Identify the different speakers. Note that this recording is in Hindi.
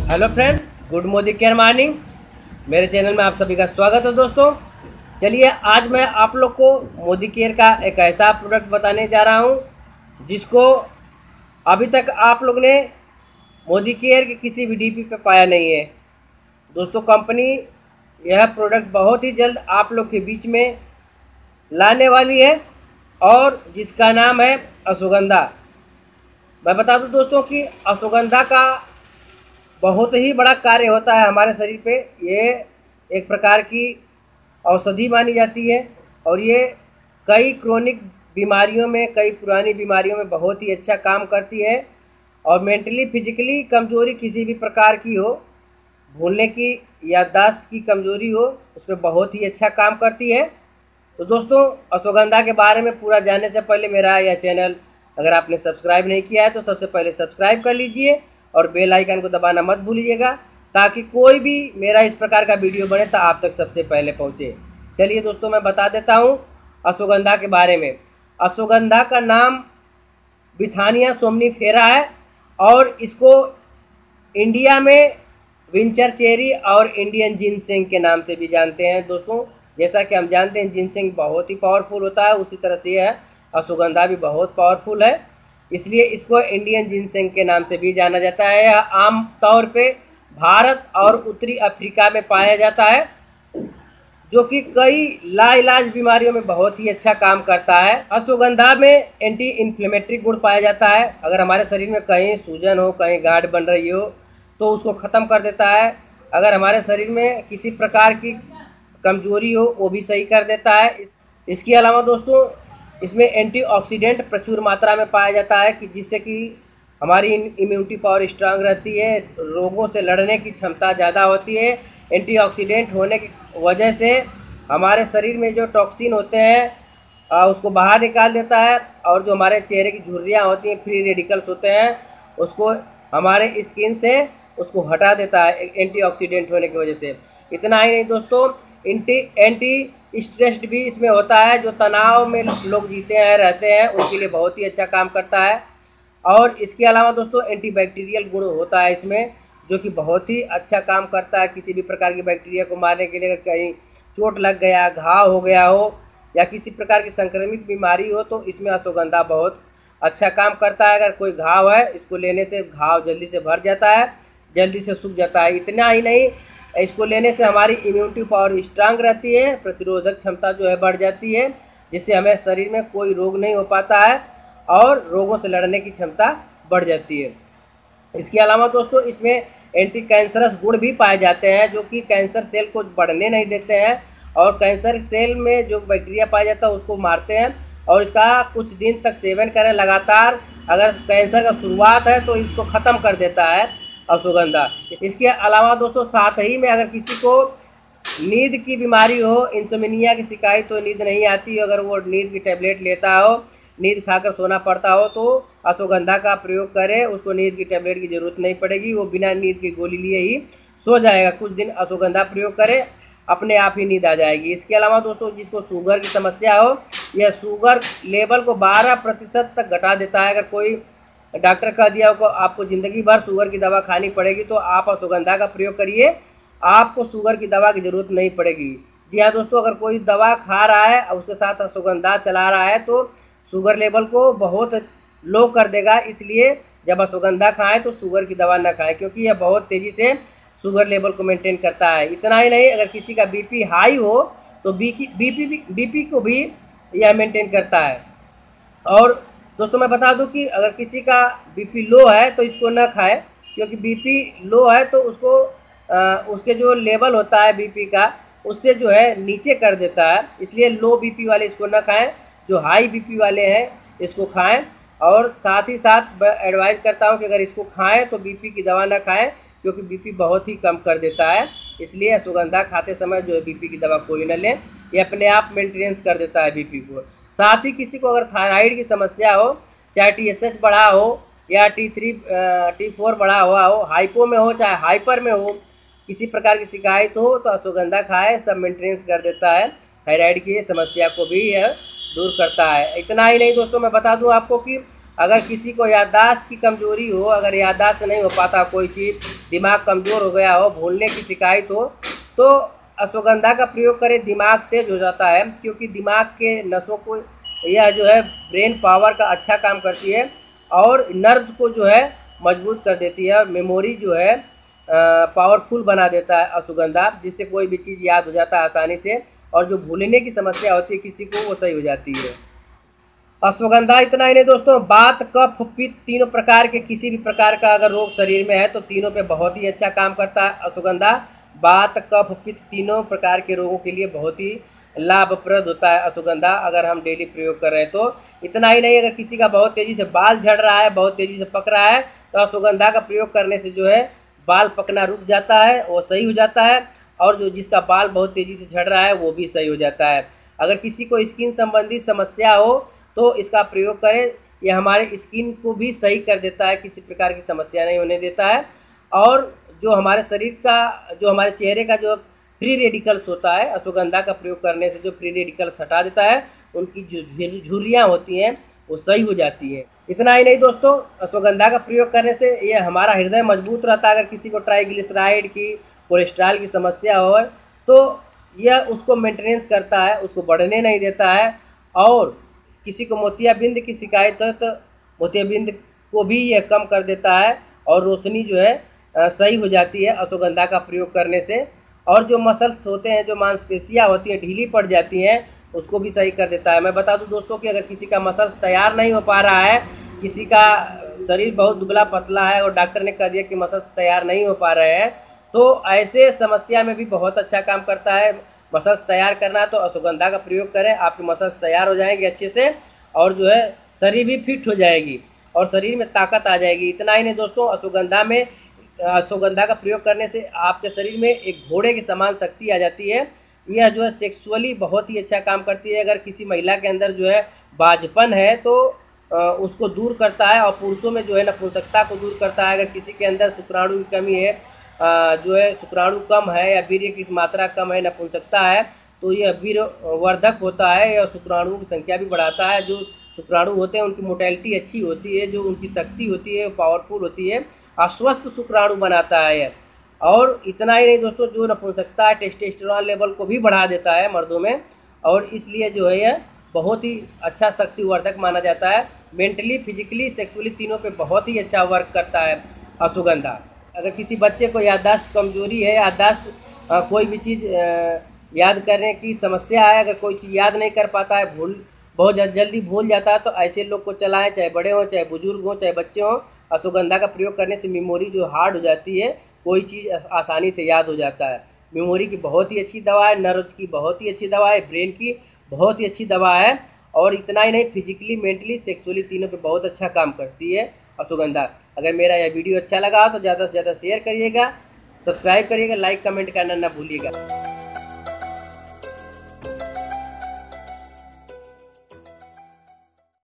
Speaker 1: हेलो फ्रेंड्स, गुड मोदी केयर मॉर्निंग। मेरे चैनल में आप सभी का स्वागत है दोस्तों। चलिए आज मैं आप लोग को मोदी केयर का एक ऐसा प्रोडक्ट बताने जा रहा हूं जिसको अभी तक आप लोग ने मोदी केयर के किसी भी डीपी पे पाया नहीं है। दोस्तों, कंपनी यह प्रोडक्ट बहुत ही जल्द आप लोग के बीच में लाने वाली है और जिसका नाम है अश्वगंधा। मैं बता दूं दोस्तों कि अश्वगंधा का बहुत ही बड़ा कार्य होता है हमारे शरीर पे। ये एक प्रकार की औषधि मानी जाती है और ये कई क्रोनिक बीमारियों में, कई पुरानी बीमारियों में बहुत ही अच्छा काम करती है। और मेंटली फिजिकली कमजोरी किसी भी प्रकार की हो, भूलने की, याददाश्त की कमजोरी हो, उसमें बहुत ही अच्छा काम करती है। तो दोस्तों, अश्वगंधा के बारे में पूरा जानने से पहले मेरा यह चैनल अगर आपने सब्सक्राइब नहीं किया है तो सबसे पहले सब्सक्राइब कर लीजिए और बेल आइकन को दबाना मत भूलिएगा ताकि कोई भी मेरा इस प्रकार का वीडियो बने तो आप तक सबसे पहले पहुंचे। चलिए दोस्तों, मैं बता देता हूं अश्वगंधा के बारे में। अश्वगंधा का नाम बिथानिया सोमनीफेरा है और इसको इंडिया में विंचर चेरी और इंडियन जिनसेंग के नाम से भी जानते हैं। दोस्तों, जैसा कि हम जानते हैं जिनसेंग बहुत ही पावरफुल होता है, उसी तरह से यह अश्वगंधा भी बहुत पावरफुल है, इसलिए इसको इंडियन जिनसेंग के नाम से भी जाना जाता है। यह आम तौर पे भारत और उत्तरी अफ्रीका में पाया जाता है, जो कि कई लाइलाज बीमारियों में बहुत ही अच्छा काम करता है। अश्वगंधा में एंटी इन्फ्लेमेटरी गुण पाया जाता है। अगर हमारे शरीर में कहीं सूजन हो, कहीं गांठ बन रही हो तो उसको ख़त्म कर देता है। अगर हमारे शरीर में किसी प्रकार की कमजोरी हो वो भी सही कर देता है। इसके अलावा दोस्तों, इसमें एंटीऑक्सीडेंट प्रचुर मात्रा में पाया जाता है कि जिससे कि हमारी इम्यूनिटी पावर स्ट्रांग रहती है, रोगों से लड़ने की क्षमता ज़्यादा होती है। एंटीऑक्सीडेंट होने की वजह से हमारे शरीर में जो टॉक्सिन होते हैं उसको बाहर निकाल देता है और जो हमारे चेहरे की झुर्रियाँ होती हैं, फ्री रेडिकल्स होते हैं, उसको हमारे स्किन से उसको हटा देता है एंटीऑक्सीडेंट होने की वजह से। इतना ही नहीं दोस्तों, एंटी स्ट्रेस भी इसमें होता है। जो तनाव में लोग जीते हैं, रहते हैं, उनके लिए बहुत ही अच्छा काम करता है। और इसके अलावा दोस्तों एंटीबैक्टीरियल गुण होता है इसमें, जो कि बहुत ही अच्छा काम करता है किसी भी प्रकार की बैक्टीरिया को मारने के लिए। अगर कहीं चोट लग गया, घाव हो गया हो या किसी प्रकार की संक्रमित बीमारी हो तो इसमें अश्वगंधा बहुत अच्छा काम करता है। अगर कोई घाव है, इसको लेने से घाव जल्दी से भर जाता है, जल्दी से सूख जाता है। इतना ही नहीं, इसको लेने से हमारी इम्यूनिटी पावर स्ट्रांग रहती है, प्रतिरोधक क्षमता जो है बढ़ जाती है, जिससे हमें शरीर में कोई रोग नहीं हो पाता है और रोगों से लड़ने की क्षमता बढ़ जाती है। इसके अलावा दोस्तों, इसमें एंटी कैंसरस गुण भी पाए जाते हैं, जो कि कैंसर सेल को बढ़ने नहीं देते हैं और कैंसर सेल में जो बैक्टीरिया पाया जाता है उसको मारते हैं। और इसका कुछ दिन तक सेवन करें लगातार, अगर कैंसर का शुरुआत है तो इसको ख़त्म कर देता है अश्वगंधा। इसके अलावा दोस्तों, साथ ही में अगर किसी को नींद की बीमारी हो, इंसोम्निया की शिकायत हो, नींद नहीं आती हो, अगर वो नींद की टैबलेट लेता हो, नींद खाकर सोना पड़ता हो, तो अश्वगंधा का प्रयोग करें, उसको नींद की टैबलेट की ज़रूरत नहीं पड़ेगी, वो बिना नींद की गोली लिए ही सो जाएगा। कुछ दिन अश्वगंधा प्रयोग करें, अपने आप ही नींद आ जाएगी। इसके अलावा दोस्तों, जिसको शुगर की समस्या हो, यह शुगर लेवल को 12% तक घटा देता है। अगर कोई डॉक्टर कह दिया हो आपको ज़िंदगी भर शुगर की दवा खानी पड़ेगी तो आप अश्वगंधा का प्रयोग करिए, आपको शुगर की दवा की ज़रूरत नहीं पड़ेगी। जी हाँ दोस्तों, अगर कोई दवा खा रहा है और उसके साथ अश्वगंधा चला रहा है तो शुगर लेवल को बहुत लो कर देगा। इसलिए जब अश्वगंधा खाएं तो शुगर की दवा ना खाएं, क्योंकि यह बहुत तेज़ी से शुगर लेवल को मेंटेन करता है। इतना ही नहीं, अगर किसी का बीपी हाई हो तो बीपी को भी यह मेंटेन करता है। और दोस्तों, मैं बता दूं कि अगर किसी का बीपी लो है तो इसको ना खाए, क्योंकि बीपी लो है तो उसको उसके जो लेवल होता है बीपी का, उससे जो है नीचे कर देता है। इसलिए लो बीपी वाले इसको ना खाएं, जो हाई बीपी वाले हैं इसको खाएं। और साथ ही साथ मैं एडवाइस करता हूं कि अगर इसको खाएं तो बीपी की दवा ना खाएं, क्योंकि बीपी बहुत ही कम कर देता है। इसलिए अश्वगंधा खाते समय जो है बीपी की दवा कोई ना लें, ये अपने आप मेंटेनेंस कर देता है बीपी को। साथ ही किसी को अगर थायराइड की समस्या हो, चाहे TSH बढ़ा हो या T3 T4 बढ़ा हुआ हो, हाइपो में हो चाहे हाइपर में हो, किसी प्रकार की शिकायत हो तो अश्वगंधा खाए, सब मेंटेनेंस कर देता है। थायराइड की समस्या को भी यह दूर करता है। इतना ही नहीं दोस्तों, मैं बता दूं आपको कि अगर किसी को याददाश्त की कमजोरी हो, अगर याददाश्त नहीं हो पाता कोई चीज़, दिमाग कमज़ोर हो गया हो, भूलने की शिकायत हो, तो अश्वगंधा का प्रयोग करें। दिमाग तेज हो जाता है, क्योंकि दिमाग के नसों को यह जो है ब्रेन पावर का अच्छा काम करती है और नर्व को जो है मजबूत कर देती है, और मेमोरी जो है पावरफुल बना देता है अश्वगंधा, जिससे कोई भी चीज़ याद हो जाता है आसानी से, और जो भूलने की समस्या होती है किसी को, वो सही हो जाती है। अश्वगंधा इतना ही नहीं दोस्तों, बात कफ पित्त तीनों प्रकार के किसी भी प्रकार का अगर रोग शरीर में है तो तीनों पे बहुत ही अच्छा काम करता है अश्वगंधा। बात कफ पित्त तीनों प्रकार के रोगों के लिए बहुत ही लाभप्रद होता है अश्वगंधा, अगर हम डेली प्रयोग कर रहे हैं तो। इतना ही नहीं, अगर किसी का बहुत तेज़ी से बाल झड़ रहा है, बहुत तेज़ी से पक रहा है, तो अश्वगंधा का प्रयोग करने से जो है बाल पकना रुक जाता है, वो सही हो जाता है, और जो जिसका बाल बहुत तेज़ी से झड़ रहा है वो भी सही हो जाता है। अगर किसी को स्किन संबंधी समस्या हो तो इसका प्रयोग करें, यह हमारे स्किन को भी सही कर देता है, किसी प्रकार की समस्या नहीं होने देता है। और जो हमारे शरीर का, जो हमारे चेहरे का जो फ्री रेडिकल्स होता है, अश्वगंधा का प्रयोग करने से जो फ्री रेडिकल्स हटा देता है, उनकी जो झुर्रियाँ होती हैं वो सही हो जाती है। इतना ही नहीं दोस्तों, अश्वगंधा का प्रयोग करने से यह हमारा हृदय मजबूत रहता है। अगर किसी को ट्राइग्लिसराइड की, कोलेस्ट्रॉल की समस्या हो तो यह उसको मेंटेनेंस करता है, उसको बढ़ने नहीं देता है। और किसी को मोतियाबिंद की शिकायत है तो मोतियाबिंद को भी यह कम कर देता है, और रोशनी जो है सही हो जाती है अश्वगंधा का प्रयोग करने से। और जो मसल्स होते हैं, जो मांसपेशियाँ होती हैं ढीली पड़ जाती हैं, उसको भी सही कर देता है। मैं बता दूं दोस्तों कि अगर किसी का मसल्स तैयार नहीं हो पा रहा है, किसी का शरीर बहुत दुबला पतला है और डॉक्टर ने कह दिया कि मसल्स तैयार नहीं हो पा रहे हैं, तो ऐसे समस्या में भी बहुत अच्छा काम करता है। मसल्स तैयार करना है तो अश्वगंधा का प्रयोग करें, आपके मसल्स तैयार हो जाएंगे अच्छे से, और जो है शरीर भी फिट हो जाएगी और शरीर में ताकत आ जाएगी। इतना ही नहीं दोस्तों, अश्वगंधा का प्रयोग करने से आपके शरीर में एक घोड़े के समान शक्ति आ जाती है। यह जो है सेक्सुअली बहुत ही अच्छा काम करती है। अगर किसी महिला के अंदर जो है बाझपन है तो उसको दूर करता है, और पुरुषों में जो है नपुंसकता को दूर करता है। अगर किसी के अंदर शुक्राणु की कमी है, जो है शुक्राणु कम है या वीर्य की मात्रा कम है, नपुंसकता है, तो यह वीर्यवर्धक होता है, यह शुक्राणुओं की संख्या भी बढ़ाता है। जो शुक्राणु होते हैं उनकी मोटेलिटी अच्छी होती है, जो उनकी शक्ति होती है पावरफुल होती है, अस्वस्थ शुक्राणु बनाता है यह। और इतना ही नहीं दोस्तों, जो नपुंसकता है टेस्टोस्टेरोन लेवल को भी बढ़ा देता है मर्दों में, और इसलिए जो है यह बहुत ही अच्छा शक्तिवर्धक माना जाता है। मेंटली, फिजिकली, सेक्सुअली तीनों पे बहुत ही अच्छा वर्क करता है अश्वगंधा। अगर किसी बच्चे को याददाश्त कमजोरी है, याददाश्त कोई भी चीज़ याद करने की समस्या है, अगर कोई चीज़ याद नहीं कर पाता है, बहुत जल्दी भूल जाता है, तो ऐसे लोग को चलाएं, चाहे बड़े हों, चाहे बुजुर्ग हों, चाहे बच्चे हों। अश्वगंधा का प्रयोग करने से मेमोरी जो हार्ड हो जाती है, कोई चीज़ आसानी से याद हो जाता है। मेमोरी की बहुत ही अच्छी दवा है, नर्व्स की बहुत ही अच्छी दवा है, ब्रेन की बहुत ही अच्छी दवा है। और इतना ही नहीं, फिजिकली, मेंटली, सेक्सुअली तीनों पे बहुत अच्छा काम करती है अश्वगंधा। अगर मेरा यह वीडियो अच्छा लगा तो ज़्यादा से ज़्यादा शेयर करिएगा, सब्सक्राइब करिएगा, लाइक कमेंट करना ना भूलिएगा।